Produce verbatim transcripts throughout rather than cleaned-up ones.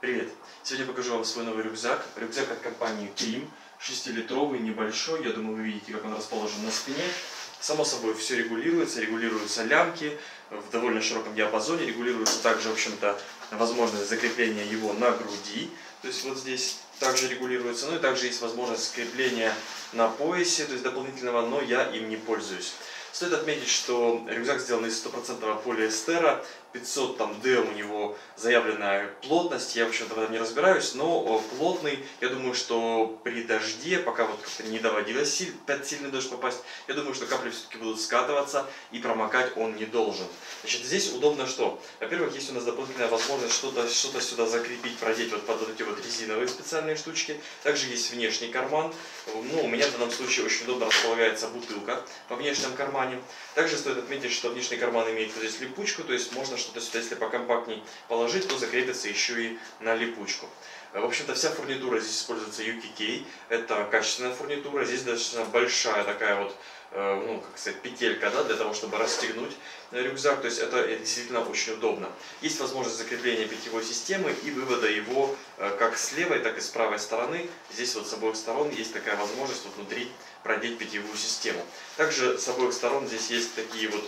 Привет! Сегодня покажу вам свой новый рюкзак. Рюкзак от компании Trim, шестилитровый, небольшой. Я думаю, вы видите, как он расположен на спине. Само собой, все регулируется. Регулируются лямки в довольно широком диапазоне. Регулируется также, в общем-то, возможность закрепления его на груди. То есть вот здесь также регулируется. Ну и также есть возможность скрепления на поясе, то есть дополнительного, но я им не пользуюсь. Стоит отметить, что рюкзак сделан из стопроцентного полиэстера, пятьсот там дэ у него заявленная плотность, я в общем-то в этом не разбираюсь, но плотный. Я думаю, что при дожде, пока вот как-то не доводилось под сильный дождь попасть, я думаю, что капли все-таки будут скатываться и промокать он не должен. Значит, здесь удобно что? Во-первых, есть у нас дополнительная возможность что-то что-то сюда закрепить, продеть вот под вот эти вот резиновые специальные штучки. Также есть внешний карман. Ну, у меня в данном случае очень удобно располагается бутылка во внешнем кармане. Также стоит отметить, что внешний карман имеет вот здесь липучку, то есть можно что-то сюда, если покомпактней положить, то закрепится еще и на липучку. В общем-то, вся фурнитура здесь используется ю кей кей, это качественная фурнитура, здесь достаточно большая такая вот, ну, как сказать, петелька, да, для того, чтобы расстегнуть рюкзак, то есть это действительно очень удобно. Есть возможность закрепления питьевой системы и вывода его как с левой, так и с правой стороны. Здесь вот с обоих сторон есть такая возможность вот внутри продеть питьевую систему. Также с обоих сторон здесь есть такие вот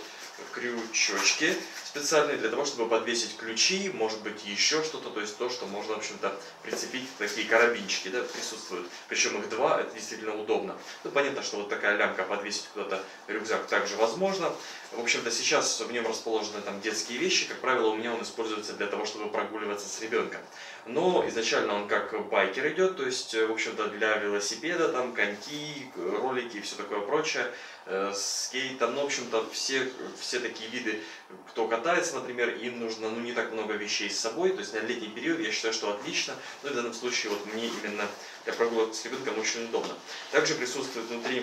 крючочки специальные для того, чтобы подвесить ключи, может быть еще что-то, то есть то, что можно, в общем-то, прицепить, такие карабинчики, да, присутствуют. Причем их два, это действительно удобно. Ну, понятно, что вот такая лямка подвесить куда-то рюкзак также возможно. В общем-то, сейчас в нем расположены там детские вещи, как правило, у меня он используется для того, чтобы прогуливаться с ребенком. Но изначально он как байкер идет, то есть, в общем-то, для велосипеда, там, коньки, ролики и все такое прочее, э, скейт, там, ну, в общем-то, все, все такие виды, кто катается, например, им нужно, ну, не так много вещей с собой, то есть на летний период я считаю, что отлично, но в данном случае вот мне именно для прогулок с ребенком очень удобно. Также присутствует внутри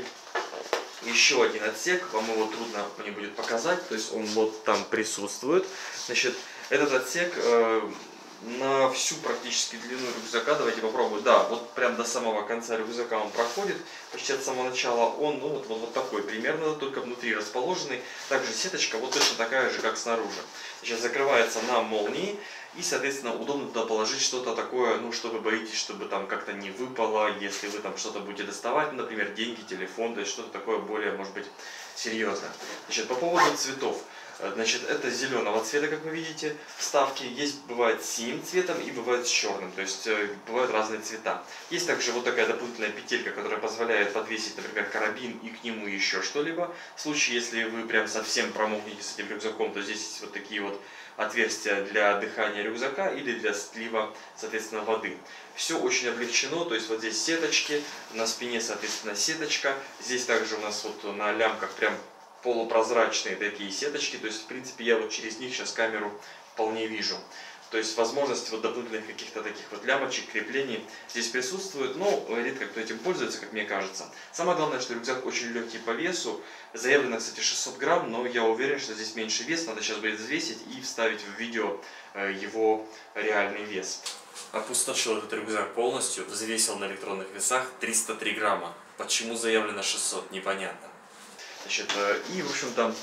еще один отсек, вам его трудно мне будет показать, то есть он вот там присутствует. Значит, этот отсек э, на всю практически длину рюкзака, давайте попробуем, да, вот прям до самого конца рюкзака он проходит, почти от самого начала он, ну вот, вот, вот такой примерно, только внутри расположенный. Также сеточка вот точно такая же, как снаружи. Сейчас закрывается на молнии. И, соответственно, удобно туда положить что-то такое, ну, что вы боитесь, чтобы там как-то не выпало, если вы там что-то будете доставать, например, деньги, телефон, то есть что-то такое более, может быть, серьезное. Значит, по поводу цветов. Значит, это зеленого цвета, как вы видите, вставки. Есть, бывает, с синим цветом и бывает с черным, то есть бывают разные цвета. Есть также вот такая дополнительная петелька, которая позволяет подвесить, например, карабин и к нему еще что-либо. В случае, если вы прям совсем промокнете с этим рюкзаком, то здесь есть вот такие вот отверстия для дыхания рюкзака или для слива, соответственно, воды. Все очень облегчено, то есть вот здесь сеточки, на спине, соответственно, сеточка. Здесь также у нас вот на лямках прям полупрозрачные такие сеточки, то есть, в принципе, я вот через них сейчас камеру вполне вижу. То есть возможность вот дополнительных каких-то таких вот лямочек, креплений здесь присутствует, но редко кто этим пользуется, как мне кажется. Самое главное, что рюкзак очень легкий по весу. Заявлено, кстати, шестьсот грамм, но я уверен, что здесь меньше вес. Надо сейчас будет взвесить и вставить в видео его реальный вес. Опустошил этот рюкзак полностью, взвесил на электронных весах триста три грамма. Почему заявлено шестьсот, непонятно. Значит, и, в общем-то,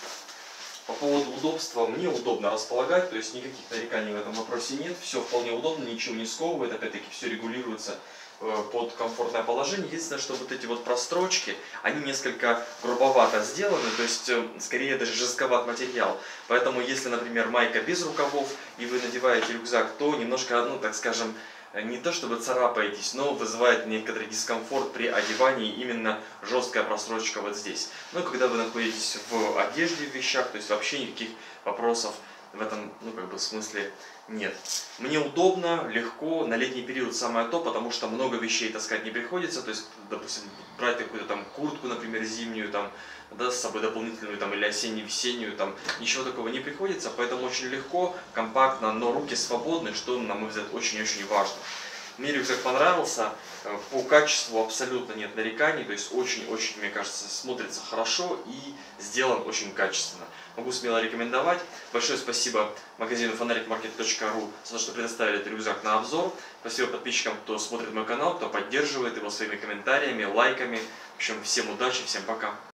по поводу удобства, мне удобно располагать, то есть никаких нареканий в этом вопросе нет, все вполне удобно, ничего не сковывает, опять-таки все регулируется под комфортное положение. Единственное, что вот эти вот прострочки, они несколько грубовато сделаны, то есть скорее даже жестковат материал. Поэтому если, например, майка без рукавов и вы надеваете рюкзак, то немножко, ну так скажем, не то чтобы царапаетесь, но вызывает некоторый дискомфорт при одевании именно жесткая прострочка вот здесь. Но когда вы находитесь в одежде, в вещах, то есть вообще никаких вопросов в этом, ну, как бы, смысле нет. Мне удобно, легко, на летний период самое то, потому что много вещей таскать не приходится, то есть, допустим, брать какую-то там куртку, например, зимнюю, там, да, с собой дополнительную, там, или осенне-весеннюю, там, ничего такого не приходится, поэтому очень легко, компактно, но руки свободны, что, на мой взгляд, очень-очень важно. Мне рюкзак понравился, по качеству абсолютно нет нареканий, то есть очень-очень, мне кажется, смотрится хорошо и сделан очень качественно. Могу смело рекомендовать. Большое спасибо магазину фонарик маркет точка ру за то, что предоставили этот рюкзак на обзор. Спасибо подписчикам, кто смотрит мой канал, кто поддерживает его своими комментариями, лайками. В общем, всем удачи, всем пока.